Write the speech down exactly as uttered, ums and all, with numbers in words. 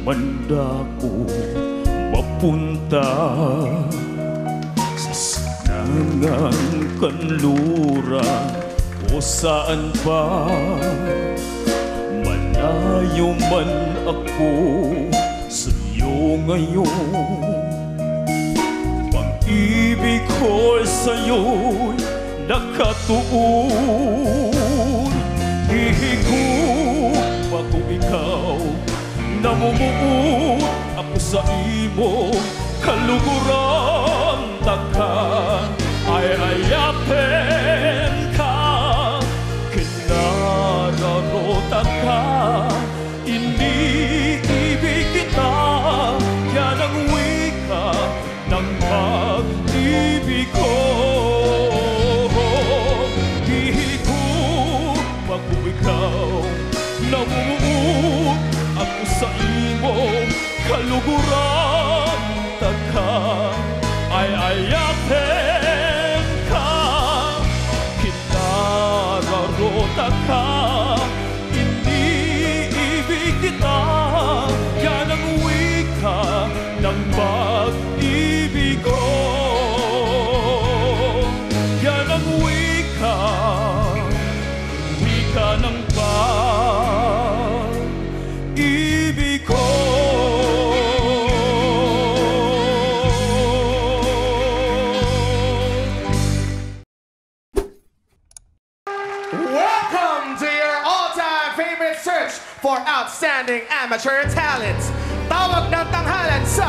mandako mapunta sa sinangang kanluran o saan pa. Malayo man ako sa'yo ngayon, pag-ibig ko'y sa'yo'y nakatuon. Hihigop ako ikaw, namumuot ako sa imo kaluguran. Takkan ay ayapen ka, kinararota ka, iniibig kita. Yan ang wika ng pag-ibig ko. Hihigop ako ikaw, namumuot ako sa imo kaluguran. Takkan ay ayapen ka, kinararota ka, iniibig kita. Yan ang wika ng pag-ibig ko. Yan ang wika, wika ng pag-ibig ko. Welcome to your all-time favorite search for outstanding amateur talents. Tawag ng tanghalan sa